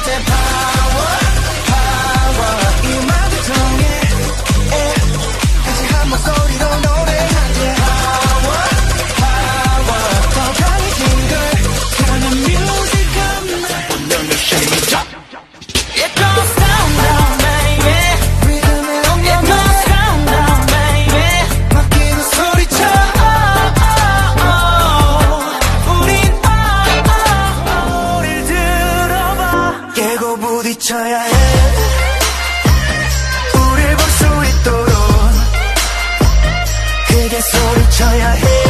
부딪혀야 해. 우릴 볼 수 있도록 크게 소리쳐야 해.